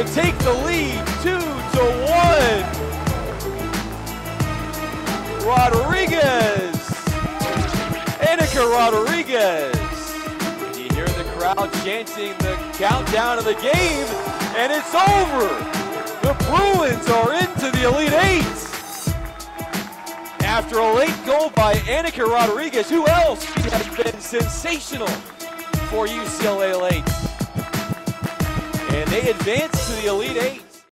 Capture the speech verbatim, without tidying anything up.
to take the lead, two to one. Rodriguez, Anika Rodriguez. And you hear the crowd chanting the countdown of the game, and it's over. The Bruins are into the Elite Eight. After a late goal by Anika Rodriguez, who else has been sensational for U C L A late? And they advance to the Elite Eight.